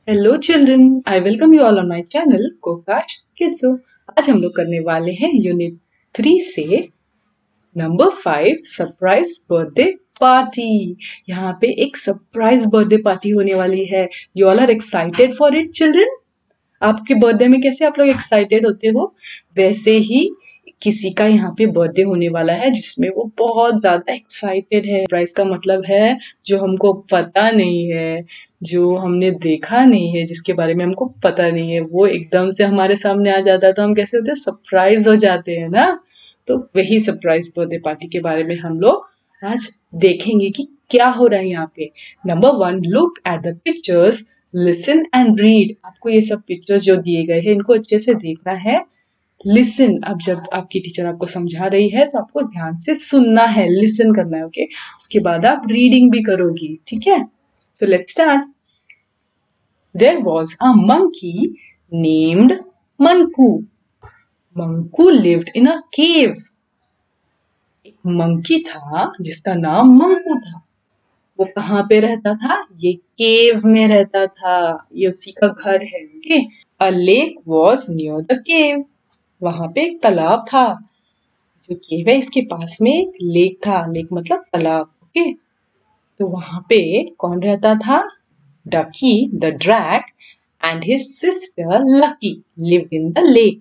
Hello children, I welcome you all on my channel कोकाश किड्सो। आज हम लोग करने वाले हैं यूनिट 3 से नंबर 5 सरप्राइज बर्थडे पार्टी। यहाँ पे एक सरप्राइज बर्थडे पार्टी होने वाली है। You all are excited for it children? आपके बर्थडे में कैसे आप लोग एक्साइटेड होते हो, वैसे ही किसी का यहाँ पे बर्थडे होने वाला है जिसमें वो बहुत ज्यादा एक्साइटेड है। सरप्राइज का मतलब है जो हमको पता नहीं है, जो हमने देखा नहीं है, जिसके बारे में हमको पता नहीं है, वो एकदम से हमारे सामने आ जाता है तो हम कैसे होते हैं, सरप्राइज हो जाते हैं ना। तो वही सरप्राइज बर्थडे पार्टी के बारे में हम लोग आज देखेंगे कि क्या हो रहा है यहाँ पे। Number 1, look at the pictures, listen and read. आपको ये सब पिक्चर जो दिए गए हैं इनको अच्छे से देखना है। लिसन, अब जब आपकी टीचर आपको समझा रही है तो आपको ध्यान से सुनना है, लिसन करना है, ओके। उसके बाद आप रीडिंग भी करोगी, ठीक है। So let's start. There was a monkey named Monku. Monku lived in a cave. एक मंकी था जिसका नाम मंकू था। वो कहाँ पे रहता था? ये केव में रहता था। ये उसी का घर है, okay. A lake was near the cave. वहां पे एक तालाब था। जो केव है इसके पास में एक लेक था। लेक मतलब तालाब, ओके। तो वहां पे कौन रहता था? Ducky the drake and his sister Lucky live in the lake.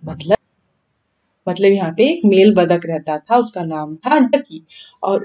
मतलब यहाँ पे एक मेल बतख रहता था, उसका नाम था डकी। और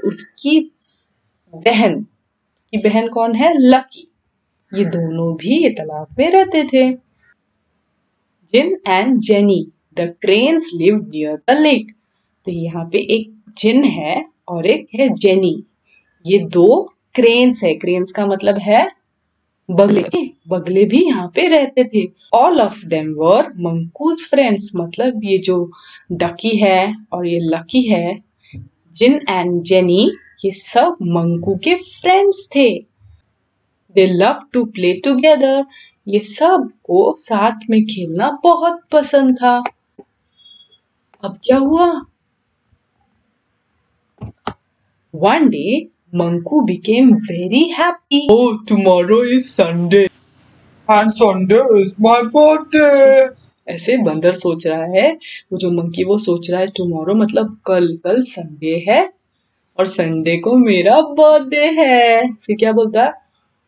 उसकी बहन कौन है? लकी। ये दोनों भी ये तालाब में रहते थे। Jin and Jenny the cranes live near the lake. तो यहाँ पे एक जिन है और एक है जेनी। ये दो क्रेन्स है। क्रेन्स का मतलब है बगले। बगले भी यहाँ पे रहते थे। All of them were Monku's friends. मतलब ये जो डकी है और ये लकी है, जिन एंड जेनी, ये सब मंकू के फ्रेंड्स थे। They love to play together. ये सब को साथ में खेलना बहुत पसंद था। अब क्या हुआ? One day, Manku became very happy. Oh, tomorrow is Sunday and Sunday is my birthday. ऐसे बंदर सोच रहा है, वो जो मंकी वो सोच रहा है टुमारो मतलब कल, कल संडे है और संडे को मेरा बर्थडे है। फिर क्या बोलता है?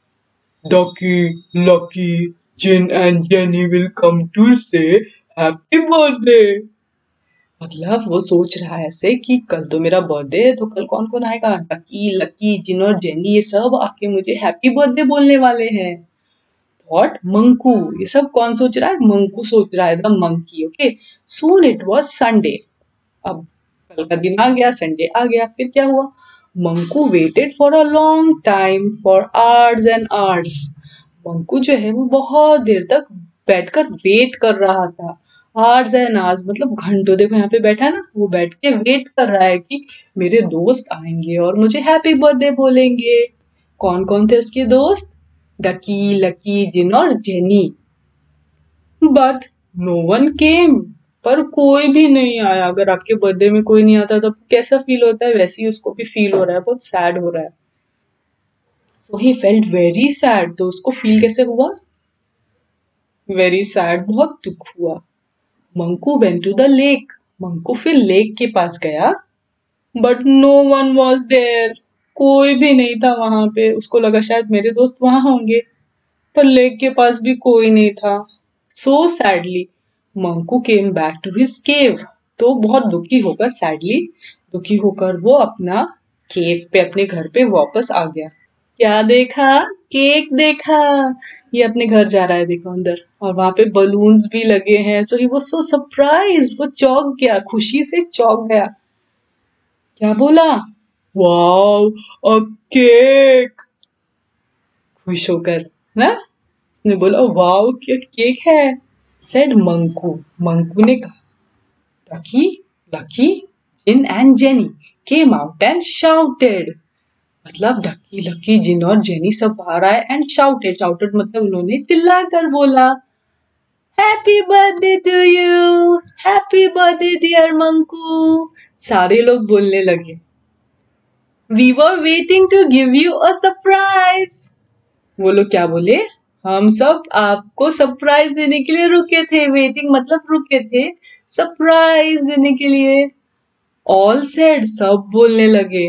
Ducky, Lucky, Jin and Jenny will come to say happy birthday. मतलब वो सोच रहा है ऐसे कि कल तो मेरा बर्थडे है, तो कल कौन कौन आएगा? डकी, लकी, जिन और जेनी, ये सब आके मुझे हैप्पी बर्थडे बोलने वाले हैं। व्हाट? मंकू। ये सब कौन सोच रहा है? मंकू सोच रहा है, the monkey, okay. Soon it was Sunday. अब कल का दिन आ गया, संडे आ गया। फिर क्या हुआ? Monku waited for a long time, for hours and hours. Monku जो है वो बहुत देर तक बैठकर वेट कर रहा था। आवर्स एंड आवर्स मतलब घंटों। देखो यहाँ पे बैठा है ना, वो बैठ के वेट कर रहा है कि मेरे दोस्त आएंगे और मुझे हैप्पी बर्थडे बोलेंगे। कौन कौन थे उसके दोस्त? डकी, लकी, जिन और Jenny. But no one came. पर कोई भी नहीं आया। अगर आपके बर्थडे में कोई नहीं आता तो कैसा फील होता है? वैसे ही उसको भी फील हो रहा है, बहुत सैड हो रहा है। So he felt very sad. तो उसको फील कैसे हुआ? वेरी सैड, बहुत दुख हुआ। Monku went to the lake. Monku फिर लेक के पास गया। But no one was there. कोई भी नहीं था वहां पे। उसको लगा शायद मेरे दोस्त वहां होंगे, पर लेक के पास भी कोई नहीं था। So sadly Monku came back to his cave. तो बहुत दुखी होकर वो अपना केव पे, अपने घर पे वापस आ गया। क्या देखा? केक देखा। ये अपने घर जा रहा है, देखो अंदर, और वहां पे बलून्स भी लगे हैं। So he was so surprise. वो चौंक गया, खुशी से चौंक गया। क्या बोला? Wow, a cake. खुश होकर ना, उसने बोला वाओ क्या केक है। सेड मंकू। मंकू ने कहा Lucky, Lucky, Jin and Jenny came out and shouted. मतलब डकी, लकी, जिन और जेनी सब बाहर आए एंड शाउटेड। शाउटेड मतलब उन्होंने चिल्लाकर बोला happy birthday to you, happy birthday dear Monku. सारे लोग बोलने लगे we were waiting to give you a surprise. वो लोग क्या बोले? हम सब आपको सरप्राइज देने के लिए रुके थे। वेटिंग मतलब रुके थे सरप्राइज देने के लिए। ऑल सेड, सब बोलने लगे।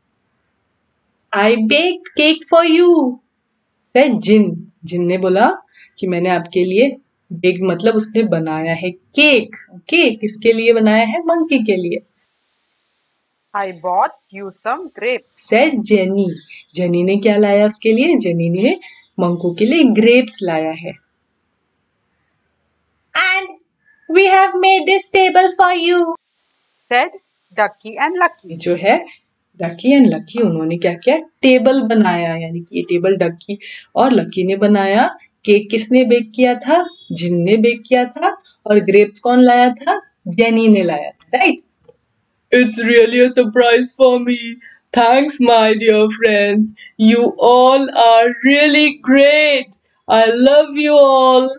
I baked cake for you, said Jin. Jin ने बोला कि मैंने आपके लिए बेक मतलब उसने बनाया है केक। ओके, किसके लिए बनाया है? मंकी के लिए। I bought you some grapes. Said Jenny. Jenny ने क्या लाया उसके लिए? जेनी ने मंकू के लिए ग्रेप्स लाया है। And we have made this table for you, said Ducky and Lucky. जो है डकी एंड लकी, उन्होंने क्या किया? टेबल बनाया, यानी कि ये टेबल डकी और लकी ने बनाया। केक किसने बेक किया था? जिन ने बेक किया था। और ग्रेप्स कौन लाया था? जेनी ने लाया था, right? It's really a surprise for me. Thanks, my dear friends. You all are really great. I love you all.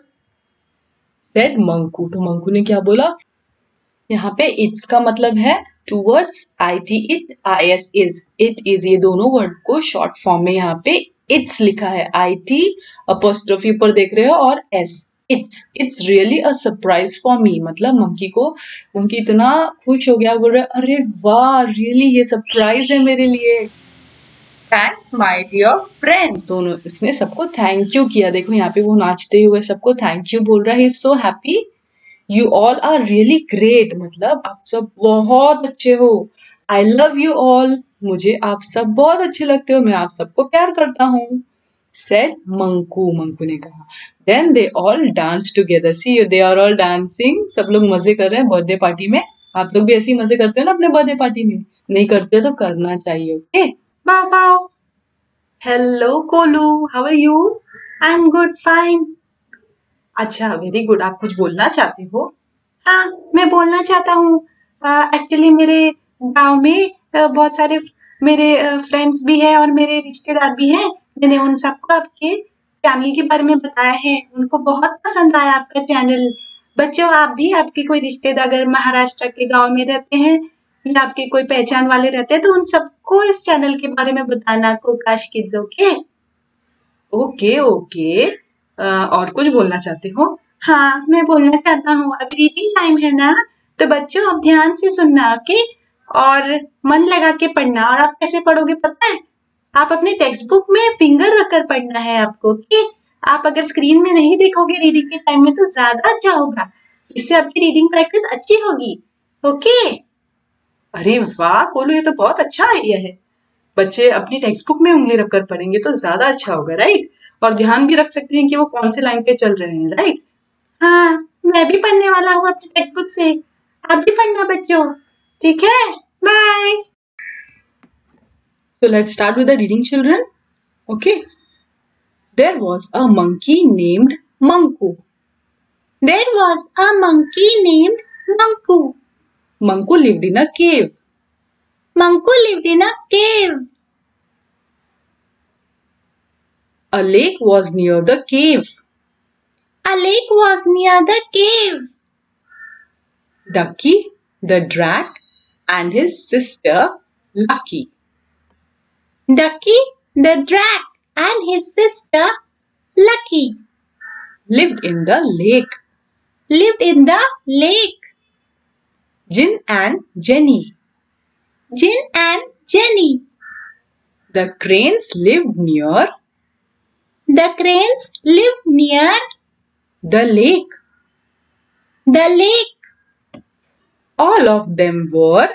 Said Monku. तो मंकू ने क्या बोला? यहाँ पे इट्स का मतलब है two words, IT it, IS is. It is, ये दोनों वर्ड को शॉर्ट फॉर्म में यहाँ पे इट्स लिखा है। IT अपोस्ट्रोफी पर देख रहे हो और S, it's really a surprise for me. मतलब मंकी इतना खुश हो गया, बोल रहा है अरे वाह, रियली ये सरप्राइज है मेरे लिए। Thanks, my dear friends. दोनों इसने सबको थैंक यू किया। देखो यहाँ पे वो नाचते हुए सबको थैंक यू बोल रहा है। He is so happy. You all are really great, मतलब आप सब बहुत अच्छे हो। आई लव यू ऑल, मुझे आप सब बहुत अच्छे लगते हो, मैं आप सबको प्यार करता हूँ। सेड मंकू। मंकू ने कहा। Then they all dance together. See they are all dancing. सब लोग मजे कर रहे हैं बर्थडे पार्टी में। आप लोग भी ऐसे ही मजे करते हो ना अपने बर्थडे पार्टी में? नहीं करते तो करना चाहिए। Okay, Bow bow. हेलो कोलू, how are you? I'm good, fine. अच्छा, वेरी गुड। आप कुछ बोलना चाहते हो? हाँ, मैं बोलना चाहता हूँ। एक्चुअली मेरे गांव में बहुत सारे मेरे फ्रेंड्स भी हैं और मेरे रिश्तेदार भी हैं। मैंने उन सबको आपके चैनल के बारे में बताया है। उनको बहुत पसंद आया आपका चैनल। बच्चों, आप भी, आपके कोई रिश्तेदार अगर महाराष्ट्र के गांव में रहते हैं या आपके कोई पहचान वाले रहते हैं तो उन सबको इस चैनल के बारे में बताना। कोकाश किड्स, ओके? Okay okay. और कुछ बोलना चाहते हो? हाँ, मैं बोलना चाहता हूँ। अब रीडिंग टाइम है ना, तो बच्चों आप ध्यान से सुनना, ओके? और मन लगा के पढ़ना। और आप कैसे पढ़ोगे पता है? आप अपने टेक्स्ट बुक में फिंगर रखकर पढ़ना है आपको, ओके? आप अगर स्क्रीन में नहीं देखोगे रीडिंग के टाइम में तो ज्यादा अच्छा होगा। इससे आपकी रीडिंग प्रैक्टिस अच्छी होगी, ओके? अरे वाह कोलू, ये तो बहुत अच्छा आइडिया है। बच्चे अपनी टेक्स्ट बुक में उंगली रखकर पढ़ेंगे तो ज्यादा अच्छा होगा, राइट? और ध्यान भी रख सकते हैं कि वो कौन से लाइन पे चल रहे हैं, राइट? हाँ, मैं भी पढ़ने वाला हूँ अपनी टेक्स्ट बुक से। आप भी पढ़ना बच्चों, ठीक है? Bye. So let's start with the reading, children. Okay. There was a monkey named Manku. There was a monkey named Manku. Manku lived in a cave. Manku lived in a cave. A lake was near the cave. A lake was near the cave. Ducky, the drak, and his sister Lucky Ducky, the drak, and his sister Lucky lived in the lake. lived in the lake. Jin and Jenny. Jin and Jenny. The cranes lived near The cranes lived near the lake. the lake. All of them were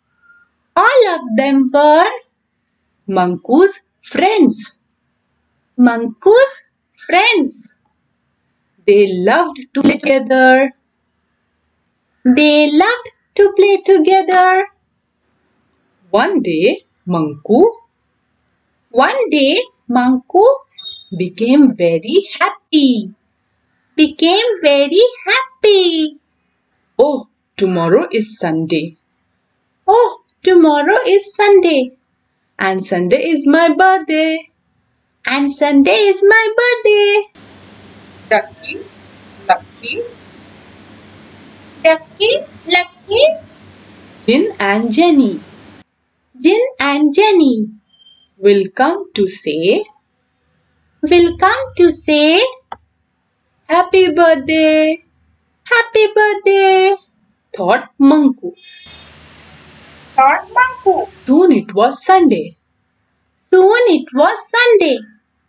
Manku's friends. Manku's friends. They loved to play together. They loved to play together. One day, Manku became very happy. Became very happy. Oh, tomorrow is Sunday. Oh, tomorrow is Sunday. And Sunday is my birthday. And Sunday is my birthday. Ducky, Lucky, Ducky, Lucky, Jin and Jenny Jin and Jenny will come to say will come to say Happy birthday, happy birthday. thought Manku. Thought Manku. Soon it was Sunday. Soon it was Sunday.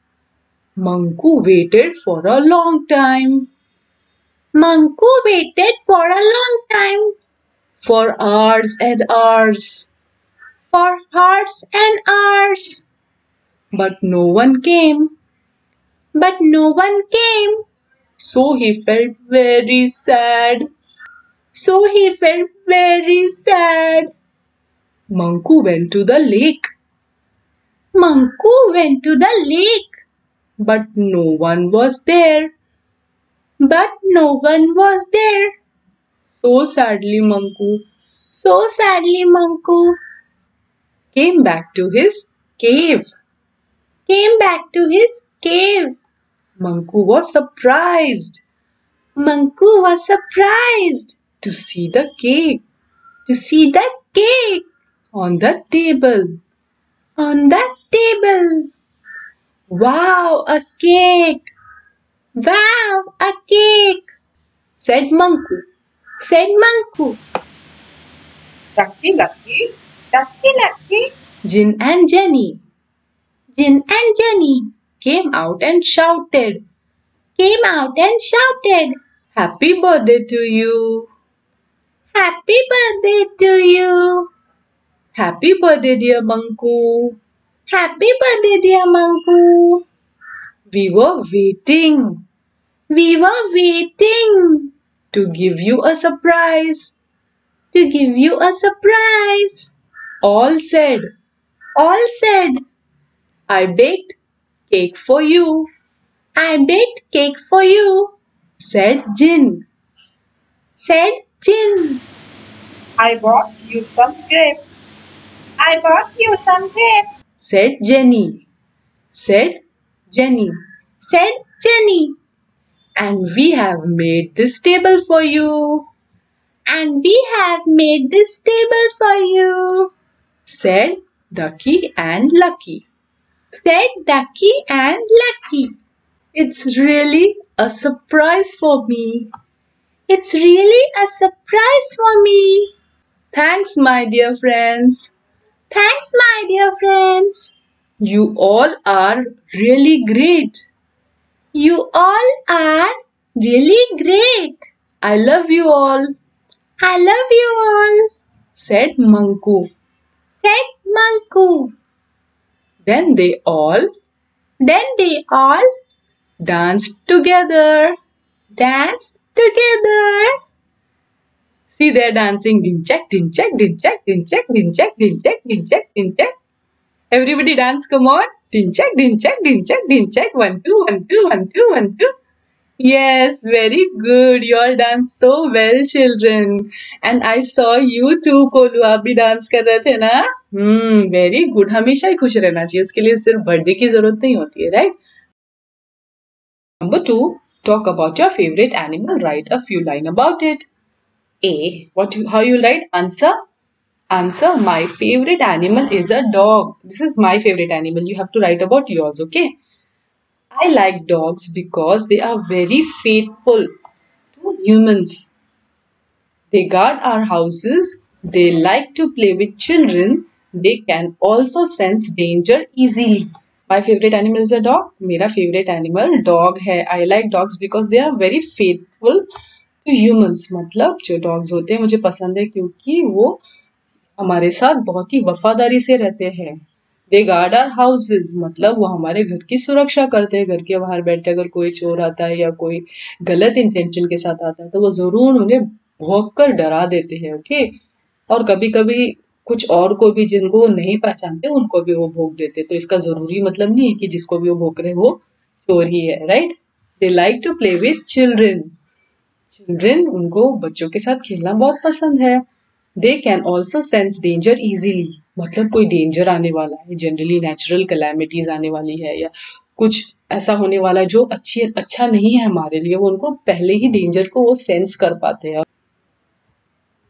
Manku waited for a long time. Manku waited for a long time. For hours and hours. For hours and hours. But no one came. But no one came. So he felt very sad. So he felt very sad. Manku went to the lake. Manku went to the lake. But no one was there. But no one was there. So sadly, Manku So sadly, Manku came back to his cave. came back to his cave. Manku was surprised Manku was surprised to see the cake to see the cake on the table. on the table. Wow, a cake! Wow, a cake! Said Manku. Said Manku. Lucky, lucky. Lucky, lucky. Jin and Jenny Jin and Jenny came out and shouted, came out and shouted, Happy birthday to you. Happy birthday to you. Happy birthday, dear Manku. Happy birthday, dear Manku. We were waiting We were waiting to give you a surprise. to give you a surprise. All said, All said, I baked cake for you, I baked cake for you. said Jin. Said Jin. I bought you some grapes. I bought you some grapes. Said Jenny. Said Jenny. Said Jenny. And we have made this table for you, And we have made this table for you. said Ducky and Lucky. Said Ducky and Lucky. It's really a surprise for me. It's really a surprise for me. Thanks, my dear friends. Thanks, my dear friends. You all are really great. You all are really great. I love you all, I love you all, said Manku. said Manku. Then they all danced together. danced together. See, they're dancing din check, din check, din check, din check, din check, din check, din check, din check. Everybody dance, come on. Din check, din check, din check, din check. 1, 2, 1, 2, 1, 2, 1, 2. Yes, very good. You all dance so well, children. And I saw you too, कोलू आप भी dance कर रहे थे ना? Very good. हमेशा ही खुश रहना चाहिए. उसके लिए सिर्फ बर्थडे की जरूरत नहीं होती है, right? Number 2, talk about your favorite animal. Write a few lines about it. A. How you write? Answer. Answer. My favorite animal is a dog. This is my favorite animal. You have to write about yours, okay? I like dogs because they are very faithful to humans. They guard our houses. They like to play with children. They can also sense danger easily. My favorite animal is a dog. मेरा favorite animal dog है. I like dogs because they are very faithful to humans. मतलब जो dogs होते हैं मुझे पसंद है क्योंकि वो हमारे साथ बहुत ही वफादारी से रहते हैं. दे गार्ड आर हाउसेज मतलब वो हमारे घर की सुरक्षा करते हैं. घर के बाहर बैठे अगर कोई चोर आता है या कोई गलत इंटेंशन के साथ आता है तो वो जरूर उन्हें भौंक कर डरा देते हैं. ओके. और कभी कभी कुछ और को भी जिनको वो नहीं पहचानते उनको भी वो भोंक देते. तो इसका जरूरी मतलब नहीं है कि जिसको भी वो भोंक रहे वो चोर ही है. Right. They like to play with children. Children उनको बच्चों के साथ खेलना बहुत पसंद है. They can also sense danger easily मतलब कोई डेंजर आने वाला है, जनरली नेचुरल कैलामिटीज आने वाली है या कुछ ऐसा होने वाला है जो अच्छा नहीं है हमारे लिए, वो उनको पहले ही डेंजर को वो सेंस कर पाते हैं.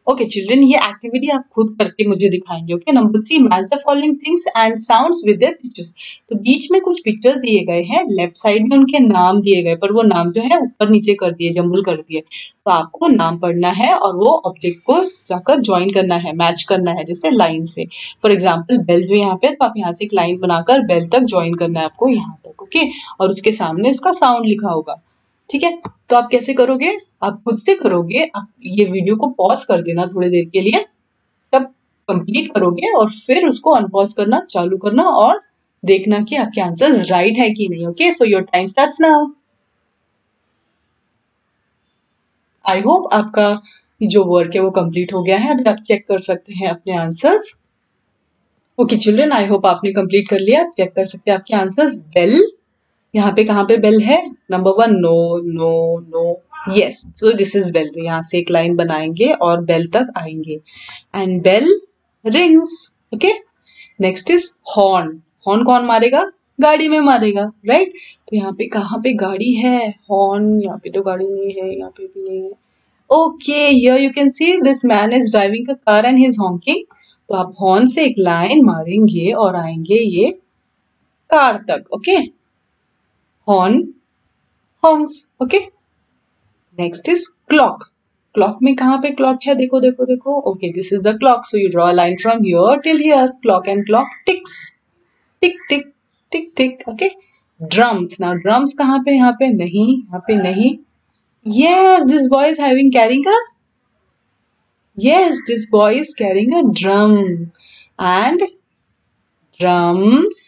ओके चिल्ड्रन, ये एक्टिविटी आप खुद करके मुझे दिखाएंगे. Okay, number 3, match the following things and sounds with their pictures. तो बीच में कुछ पिक्चर्स दिए गए हैं, लेफ्ट साइड में उनके नाम दिए गए, पर वो नाम जो है ऊपर नीचे कर दिए, जम्बल कर दिए. तो आपको नाम पढ़ना है और वो ऑब्जेक्ट को जाकर ज्वाइन करना है, मैच करना है, जैसे लाइन से. फॉर एग्जाम्पल बेल जो यहाँ पे, तो आप यहाँ से एक लाइन बनाकर बेल तक ज्वाइन करना है आपको यहाँ तक. ओके, और उसके सामने उसका साउंड लिखा होगा. ठीक है, तो आप कैसे करोगे? आप खुद से करोगे. आप ये वीडियो को पॉज कर देना थोड़ी देर के लिए, सब कंप्लीट करोगे और फिर उसको अनपॉज करना, चालू करना और देखना कि आपके आंसर्स राइट है कि नहीं. Okay, so your time starts now. I hope आपका जो वर्क है वो कंप्लीट हो गया है. अभी आप चेक कर सकते हैं अपने answers. Okay children, I hope आपने कंप्लीट कर लिया. आप चेक कर सकते हैं आपके आंसर्स. बेल, यहाँ पे कहाँ पे बेल है? Number 1, no no no. Yes, so this is bell. यहाँ से एक लाइन बनाएंगे और बेल तक आएंगे. And bell rings. Okay, next is horn. Horn कौन मारेगा? गाड़ी में मारेगा, राइट? तो यहाँ पे कहाँ पे गाड़ी है? हॉर्न, यहाँ पे तो गाड़ी नहीं है, यहाँ पे भी नहीं है. Okay, here you can see this man is driving a car and he is honking. तो आप हॉर्न से एक लाइन मारेंगे और आएंगे ये कार तक. Okay, horn, horns. Okay, next is clock. Clock में कहाँ पे क्लॉक है? देखो देखो देखो. Okay, this is the clock. So you draw a line from here till here. Clock and clock ticks, tick tick tick tick. Okay, drums. Now drums कहाँ पे? यहाँ पे नहीं, यहाँ पे नहीं. Yes, this boy is having carrying a. Yes, this boy is carrying a drum. And drums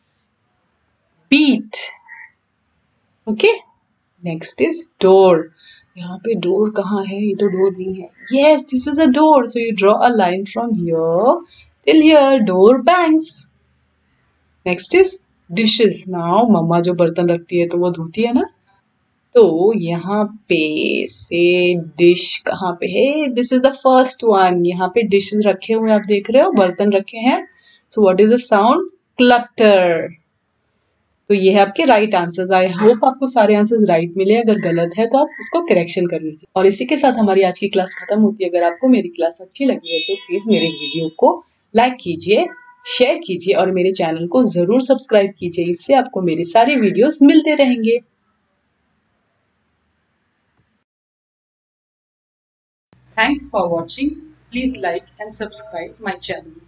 beat. Okay. Next is door. यहाँ पे डोर कहाँ है? ये तो डोर नहीं है. Yes, this is a door. So you draw a line from here till here. Door bangs. Next is dishes. Now मम्मा जो बर्तन रखती है तो वो धोती है ना. तो यहाँ पे से डिश कहाँ पे है? This is the first one. यहाँ पे डिशेस रखे हुए आप देख रहे हो, बर्तन रखे हैं. So what is the sound? Clutter. तो ये है आपके राइट आंसर्स. आई होप आपको सारे आंसर्स राइट मिले. अगर गलत है तो आप उसको करेक्शन कर लीजिए. और इसी के साथ हमारी आज की क्लास खत्म होती है. अगर आपको मेरी क्लास अच्छी लगी है तो प्लीज मेरे वीडियो को लाइक कीजिए, शेयर कीजिए और मेरे चैनल को जरूर सब्सक्राइब कीजिए. इससे आपको मेरे सारे वीडियोस मिलते रहेंगे. Thanks for watching. Please like and subscribe my channel.